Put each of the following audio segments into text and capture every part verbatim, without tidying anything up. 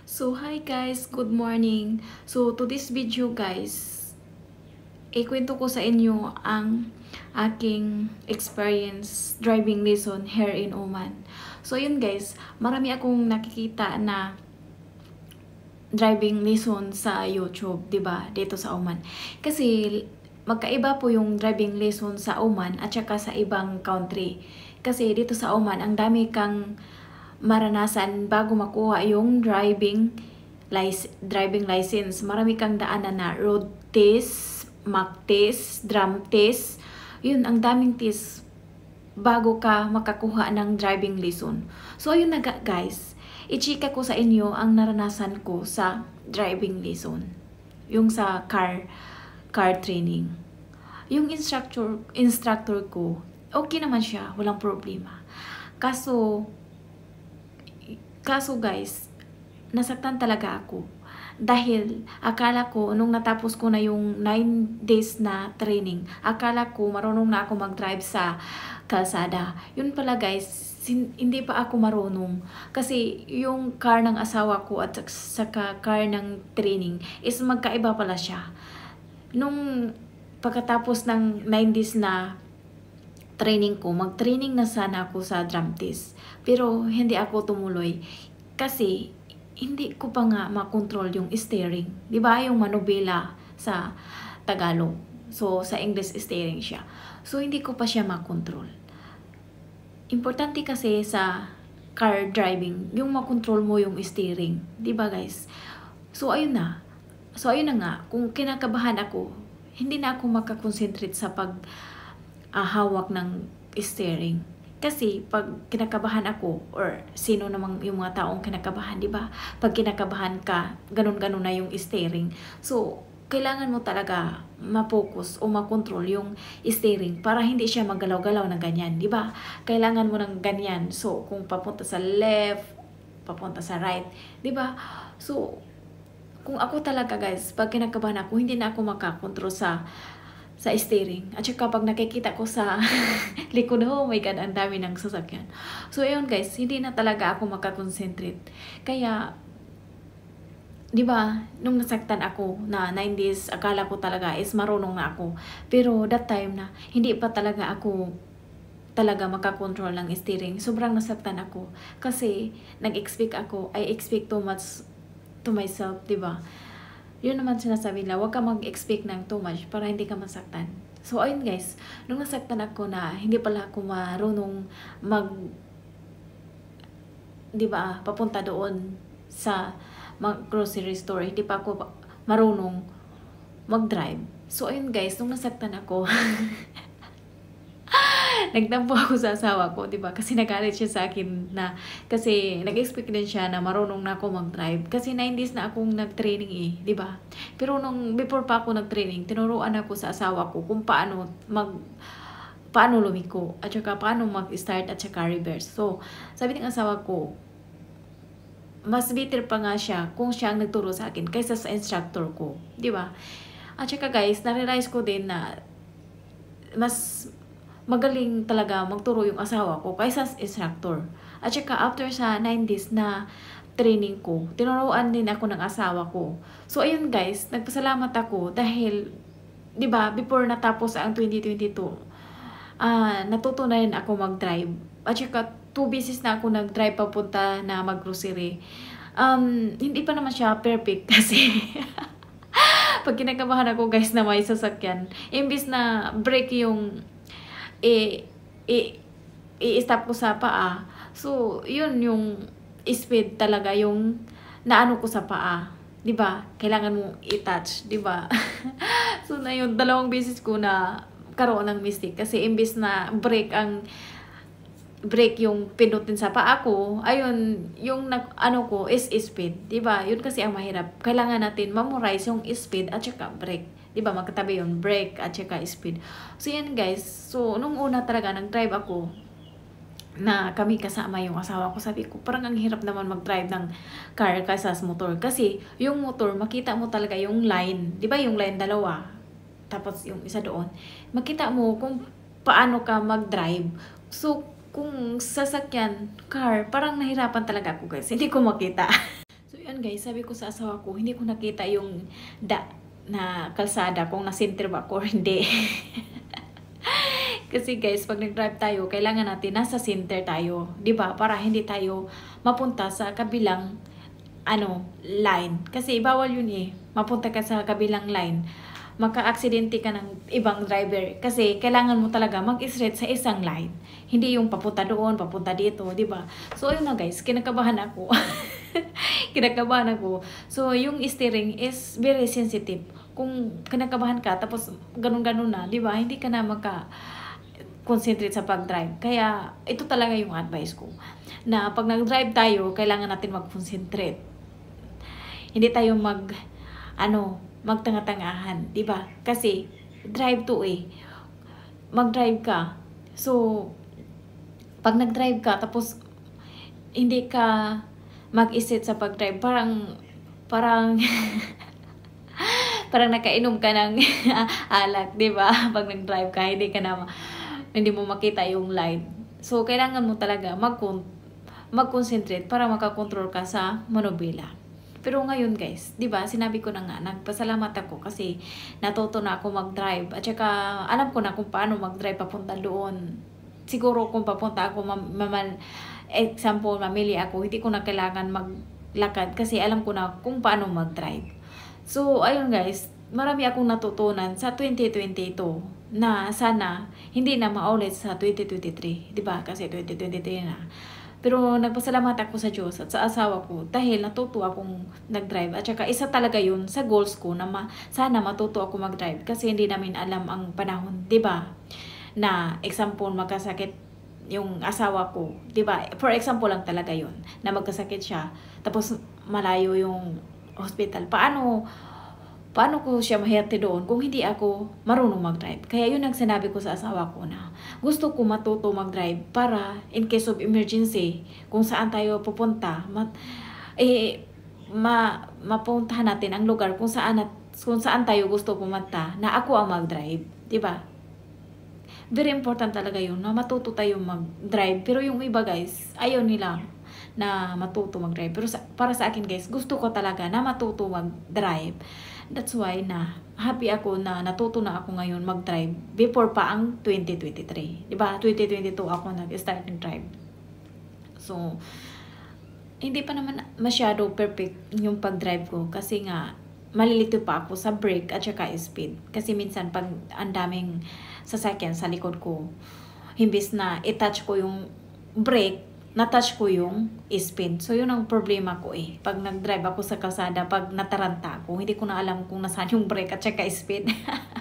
So hi guys, good morning. So to this video guys, ikwento ko sa inyo ang aking experience driving lesson here in Oman. So yun guys, marami akong nakikita na driving lesson sa YouTube, 'di ba? Dito sa Oman. Kasi magkaiba po yung driving lesson sa Oman at saka sa ibang country. Kasi dito sa Oman, ang dami kang maranasan bago makuha yung driving license, driving license. Marami kang daanan na road test, mock test, drum test. Yun, ang daming test bago ka makakuha ng driving lesson. So, ayun na guys. I-chika ko sa inyo ang naranasan ko sa driving lesson. Yung sa car, car training. Yung instructor, instructor ko, okay naman siya. Walang problema. Kaso, Kaso guys, nasaktan talaga ako. Dahil akala ko, nung natapos ko na yung nine days na training, akala ko marunong na ako mag-drive sa kalsada. Yun pala guys, hindi pa ako marunong. Kasi yung car ng asawa ko at saka car ng training is magkaiba pala siya. Nung pagkatapos ng nine days na training ko, mag-training na sana ako sa drum test. Pero hindi ako tumuloy kasi hindi ko pa nga makontrol yung steering. 'Di ba yung manubela sa Tagalog? So sa English steering siya. So hindi ko pa siya makontrol. Importante kasi sa car driving yung makontrol mo yung steering, 'di ba guys? So ayun na. So ayun na nga, kung kinakabahan ako, hindi na ako makakonsentrate sa pag Uh, hawak ng steering. Kasi pag kinakabahan ako, or sino namang yung mga taong kinakabahan, di ba? Pag kinakabahan ka, ganun-ganun na yung steering. So, kailangan mo talaga ma-focus o ma-control yung steering para hindi siya magalaw-galaw na ganyan, di ba? Kailangan mo ng ganyan. So, kung papunta sa left, papunta sa right, di ba? So, kung ako talaga guys, pag kinakabahan ako, hindi na ako makakontrol sa sa steering. At saka pag nakikita ko sa likod, oh my god, ang dami ng sasakyan. So, ayun guys, hindi na talaga ako makakonsentrate. Kaya, di ba, nung nasaktan ako na nine days, akala ko talaga is marunong na ako. Pero that time na, hindi pa talaga ako talaga makakontrol ng steering. Sobrang nasaktan ako. Kasi, nag-expect ako, I expect too much to myself, di ba? Yun naman sinasabi nila, huwag ka mag-expect ng too much para hindi ka masaktan. So, ayun guys, nung nasaktan ako na hindi pala ako marunong mag, di ba, papunta doon sa mag grocery store, hindi pa ako marunong mag-drive. So, ayun guys, nung nasaktan ako, nagtampo ako sa asawa ko, 'di ba? Kasi nagalit siya sa akin na kasi nag-expect din siya na marunong na ako mag-drive kasi nine days na akong nag-training eh, 'di ba? Pero nung before pa ako nag-training, tinuruan ako sa asawa ko kung paano mag paano lumiko at saka paano mag-start at saka reverse. So, sabi ng asawa ko, mas better pa nga siya kung siya ang nagturo sa akin kaysa sa instructor ko, 'di ba? At saka guys, na-realize ko din na mas magaling talaga magturo yung asawa ko kaysa sa instructor. At saka after sa nine days na training ko, tinuruan din ako ng asawa ko. So ayun guys, nagpasalamat ako dahil, di ba, before natapos ang twenty twenty-two, uh, natuto na rin ako mag-drive. At saka two beses na ako nag-drive papunta na mag-grocery. Um, hindi pa naman siya perfect kasi pag kinakabahan ako guys na may sasakyan, imbis na break yung i i i-stop ko sa paa. So, yun yung speed talaga yung naano ko sa paa. 'Di ba? Kailangan mo i-touch, 'di ba? So, na yun, dalawang beses ko na karoon ng mistake kasi imbis na break ang break yung pinutin sa paa ko, ayun, yung nag, ano ko is speed, 'di ba? Yun kasi ang mahirap. Kailangan natin memorize yung speed at saka break. 'Di ba? Magkatabi yun, brake at saka speed. So yan guys. So nung una talaga nag-drive ako na kami kasama yung asawa ko, sabi ko parang ang hirap naman mag-drive ng car kaysa sa motor kasi yung motor makita mo talaga yung line, 'di ba? Yung line dalawa. Tapos yung isa doon. Makita mo kung paano ka mag-drive. So kung sasakyan, car, parang nahirapan talaga ako guys. Hindi ko makita. So yan ayun guys, sabi ko sa asawa ko, hindi ko nakita yung da na kalsada kung na-center ba ako or hindi. Kasi guys, pag nag-drive tayo, kailangan natin nasa center tayo, 'di ba? Para hindi tayo mapunta sa kabilang ano, line. Kasi bawal yun eh. Mapunta ka sa kabilang line. Maka-aksidente ka ng ibang driver. Kasi kailangan mo talaga mag-straight sa isang line. Hindi yung papunta doon, papunta dito, 'di ba? So ayun na guys, kinakabahan ako. kinakabahan ako. So yung steering is very sensitive. Kung kinakabahan ka tapos ganun-ganun na, 'di ba? Hindi ka na maka concentrate sa pag-drive. Kaya, ito talaga yung advice ko. Na pag nag-drive tayo, kailangan natin mag-concentrate. Hindi tayo mag, ano, magtanga-tangahan. Diba? Kasi, drive to eh. Mag-drive ka. So, pag nag-drive ka, tapos, hindi ka mag-isip sa pag-drive, parang, parang, parang nakainom ka ng alak, diba? Pag nag-drive ka, hindi ka na, hindi mo makita yung line. So, kailangan mo talaga mag-concentrate para makakontrol ka sa manubila. Pero ngayon guys, di ba sinabi ko na nga, nagpasalamat ako kasi natuto na ako mag-drive. At saka, alam ko na kung paano mag-drive papunta doon. Siguro kung papunta ako, mamal, example, mamili ako, hindi ko na kailangan maglakad kasi alam ko na kung paano mag-drive. So, ayun guys, marami akong natutunan sa twenty twenty-two. Na sana hindi na maulit sa twenty twenty-three, 'di ba? Kasi twenty twenty-three na. Pero nagpasalamat ako sa Diyos at sa asawa ko dahil natuto akong nag-drive at saka isa talaga 'yun sa goals ko na ma sana matuto ako mag-drive kasi hindi namin alam ang panahon, 'di ba? Na example magkasakit yung asawa ko, 'di ba? For example lang talaga 'yun, na magkasakit siya tapos malayo yung hospital. Paano Paano ko siya mahiyati doon kung hindi ako marunong mag-drive? Kaya yun ang sinabi ko sa asawa ko na gusto ko matuto mag-drive para in case of emergency, kung saan tayo pupunta, mat, eh, ma, mapuntahan natin ang lugar kung saan, at, kung saan tayo gusto pumunta na ako ang mag-drive. Diba? Very important talaga yun na matuto tayo mag-drive. Pero yung iba guys, ayaw nila na matuto mag-drive. Pero sa, para sa akin guys, gusto ko talaga na matuto mag-drive. That's why na happy ako na natuto na ako ngayon mag-drive before pa ang twenty twenty-three. Diba? twenty twenty-two ako nag-start ng drive. So, hindi pa naman masyado perfect yung pag-drive ko kasi nga malilito pa ako sa brake at saka speed. Kasi minsan pag ang daming sasakyan sa likod ko, imbis na i-touch ko yung brake, na-touch ko yung speed. So, yun ang problema ko eh. Pag nag-drive ako sa kalsada, pag nataranta ako, hindi ko na alam kung nasaan yung brake at saka speed.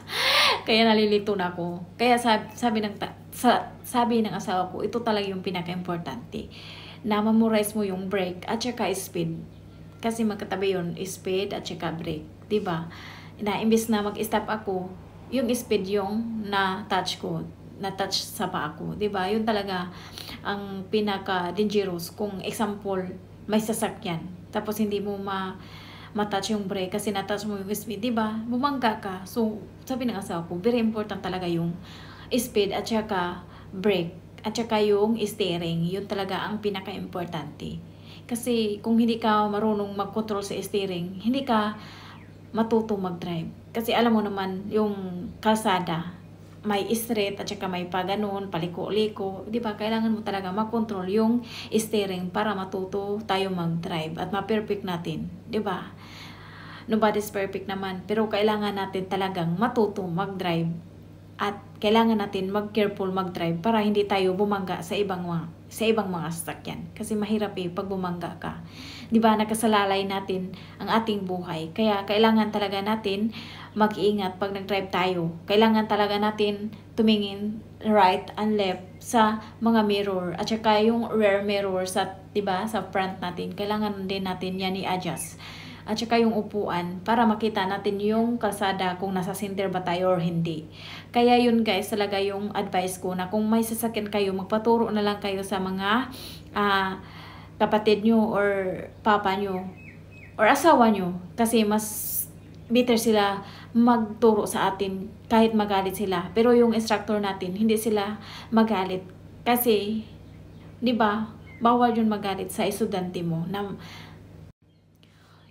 Kaya nalilito na ako. Kaya sabi, sabi, ng, sa, sabi ng asawa ko, ito talaga yung pinaka-importante. Na memorize mo yung brake at saka speed. Kasi magkatabi yun, speed at saka brake. Diba? Na imbis na mag-stop ako, yung speed yung na-touch ko. Na-touch sa pa ako. Diba? Yun talaga ang pinaka-dangerous. Kung example, may sasakyan. Tapos hindi mo ma matouch yung brake kasi na-touch mo yung speed. Diba? Bumangga ka. So, sabi ng asawa ko, very important talaga yung speed at saka brake. At saka yung steering. Yun talaga ang pinaka-importante. Kasi kung hindi ka marunong mag-control sa steering, hindi ka matuto mag-drive. Kasi alam mo naman, yung kalsada, may straight at saka may pa ganun, paliko-liko. Di ba? Kailangan mo talaga mag-control yung steering para matuto tayo mag-drive at ma-perfect natin. Di ba? Nobody's perfect naman. Pero kailangan natin talagang matuto mag-drive at kailangan natin mag-careful mag-drive para hindi tayo bumangga sa ibang mga sa ibang mga sasakyan. Kasi mahirap eh pag bumangga ka. Di ba? Nakasalalay natin ang ating buhay. Kaya kailangan talaga natin mag-iingat pag nag-drive tayo. Kailangan talaga natin tumingin right and left sa mga mirror. At saka yung rear mirror sa, di ba, sa front natin. Kailangan din natin yan i-adjust. At saka yung upuan para makita natin yung kalsada kung nasa center ba tayo or hindi. Kaya yun guys, talaga yung advice ko na kung may sasakyan kayo, magpaturo na lang kayo sa mga uh, kapatid nyo or papa nyo or asawa nyo. Kasi mas better sila magturo sa atin kahit magalit sila. Pero yung instructor natin, hindi sila magalit. Kasi, di ba, bawal yun magalit sa estudyante mo na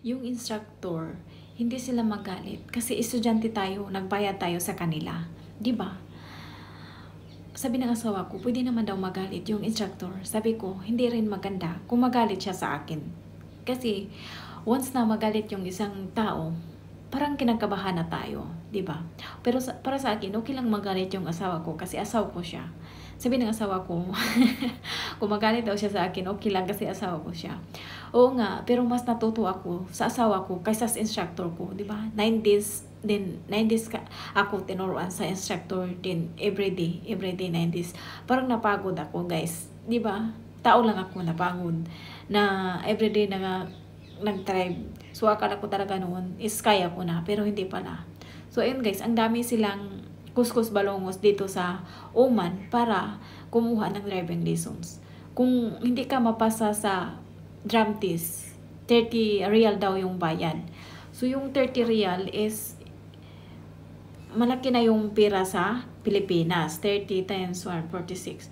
yung instructor, hindi sila magalit. Kasi estudyante tayo, nagbayad tayo sa kanila. Di ba? Sabi ng asawa ko, pwede naman daw magalit yung instructor. Sabi ko, hindi rin maganda kung magalit siya sa akin. Kasi, once na magalit yung isang tao, parang kinakabahan na tayo, di ba? Pero sa, para sa akin, okay lang magalit yung asawa ko kasi asawa ko siya. Sabi ng asawa ko, kung magalit daw siya sa akin, okay lang kasi asawa ko siya. Oo nga, pero mas natuto ako sa asawa ko kaysa sa instructor ko, di ba? Nine days, din, nine days ka, ako tinuruan sa instructor din, everyday, everyday nine days. Parang napagod ako, guys, di ba? Tao lang ako napagod na everyday na nag-drive. So, akala ko talaga noon is kaya ko na, pero hindi pala. So, ayun guys, ang dami silang kuskus balongos dito sa OMAN para kumuha ng driving license. Kung hindi ka mapasa sa drum test, thirty real daw yung bayad. So, yung thirty real is malaki na yung pira sa Pilipinas. thirty times one, forty-six.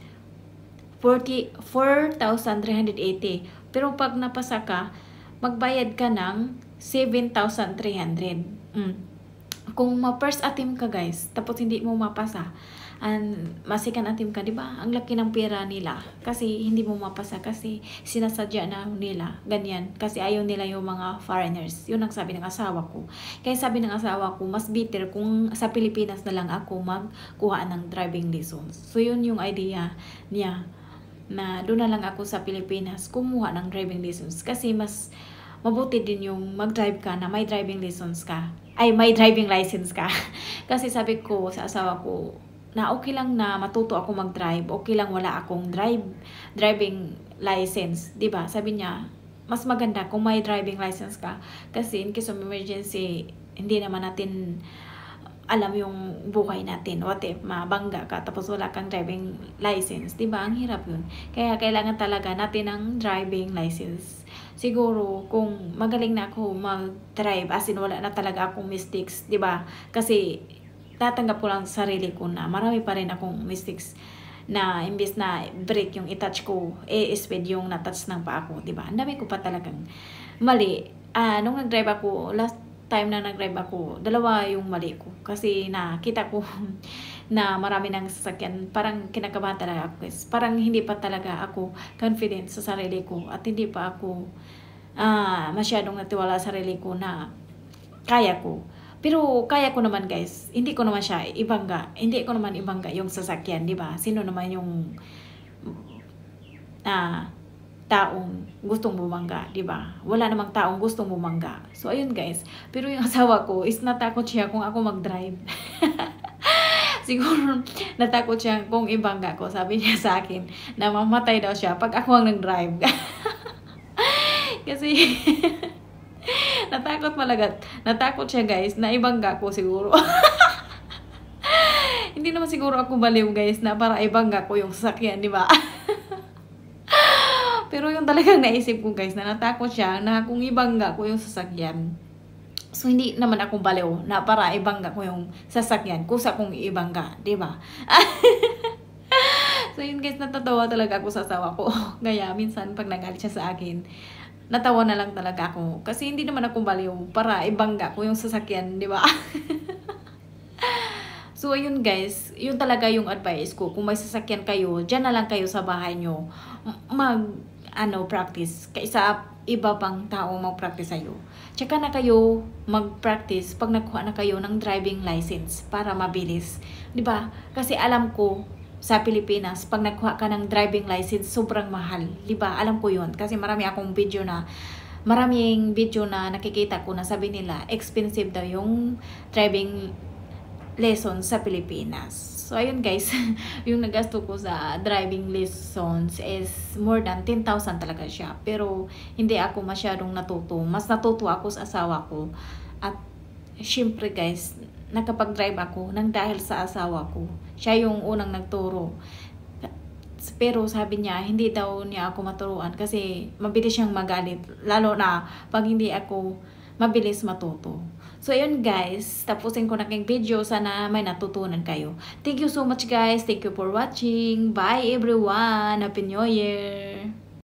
four thousand three hundred eighty. Pero pag napasa ka, magbayad ka ng seven thousand three hundred. Mm. Kung ma-first attempt ka guys, tapos hindi mo mapasa, and ma-second attempt ka, di ba? Ang laki ng pera nila. Kasi hindi mo mapasa kasi sinasadya na nila. Ganyan. Kasi ayaw nila yung mga foreigners. Yun ang sabi ng asawa ko. Kaya sabi ng asawa ko, mas better kung sa Pilipinas na lang ako magkuha ng driving license. So yun yung idea niya. Na doon na lang ako sa Pilipinas kumuha ng driving license. Kasi mas mabuti din yung mag-drive ka na may driving license ka. Ay, may driving license ka. Kasi sabi ko sa asawa ko, na okay lang na matuto ako mag-drive. Okay lang wala akong drive, driving license. Diba? Sabi niya, mas maganda kung may driving license ka. Kasi in case of emergency, hindi naman natin alam yung buhay natin. What if mabangga ka tapos wala kang driving license? Diba? Ang hirap yun. Kaya kailangan talaga natin ng driving license. Siguro kung magaling na ako mag-drive, as in wala na talaga akong mistakes, di ba? Kasi tatanggap ko lang sa sarili ko na marami pa rin akong mistakes na imbis na brake yung i-touch ko, eh speed yung na-touch ng pa ako, di ba? Ang dami ko pa talagang mali. Ah, nung nag-drive ako, last time na nag-drive ako, dalawa yung mali ko. Kasi nakita ko na marami ng sasakyan, parang kinakabahan talaga ako. Parang hindi pa talaga ako confident sa sarili ko at hindi pa ako uh, masyadong natiwala sa sarili ko na kaya ko. Pero kaya ko naman guys, hindi ko naman siya ibangga. Hindi ko naman ibangga yung sasakyan, di ba? Sino naman yung uh, taong gustong bumangga, di ba? Wala namang taong gustong bumangga. So ayun guys, pero yung asawa ko is natakot siya kung ako mag-drive. Siguro natakot siya kung ibangga ko. Sabi niya sa akin na mamatay daw siya pag ako ang nag-drive. Kasi natakot malagat. Natakot siya guys na ibangga ko siguro. Hindi naman siguro ako baliw guys na para ibangga ko yung sasakyan, di ba? Pero yung talagang naisip ko guys na natakot siya na kung ibangga ko yung sasakyan. So, hindi naman akong baliw na para ibangga ko yung sasakyan. Kusa kong ibangga, di ba? So, yun guys, natatawa talaga ako sa asawa ko. Kaya, minsan, pag nagalit siya sa akin, natawa na lang talaga ako. Kasi hindi naman akong baliw para ibangga ko yung sasakyan, di ba? So, yun guys, yun talaga yung advice ko. Kung may sasakyan kayo, dyan na lang kayo sa bahay nyo. Mag, ano, practice. Kaysa iba pang tao mag-practice sa'yo. Tsaka na kayo mag-practice pag nakuha na kayo ng driving license para mabilis. Diba? Kasi alam ko sa Pilipinas, pag nakuha ka ng driving license, sobrang mahal. Diba? Alam ko yun. Kasi marami akong video na, maraming video na nakikita ko na sabi nila, expensive daw yung driving lessons sa Pilipinas. So, ayun guys, yung nagasto ko sa driving lessons is more than ten thousand talaga siya. Pero, hindi ako masyadong natuto. Mas natuto ako sa asawa ko. At, syempre guys, nakapag-drive ako nang dahil sa asawa ko. Siya yung unang nagturo. Pero sabi niya, hindi daw niya ako maturuan kasi mabilis siyang magalit. Lalo na pag hindi ako mabilis matuto. So, ayun guys, tapusin ko na kayong video. Sana may natutunan kayo. Thank you so much guys. Thank you for watching. Bye everyone. Happy New Year.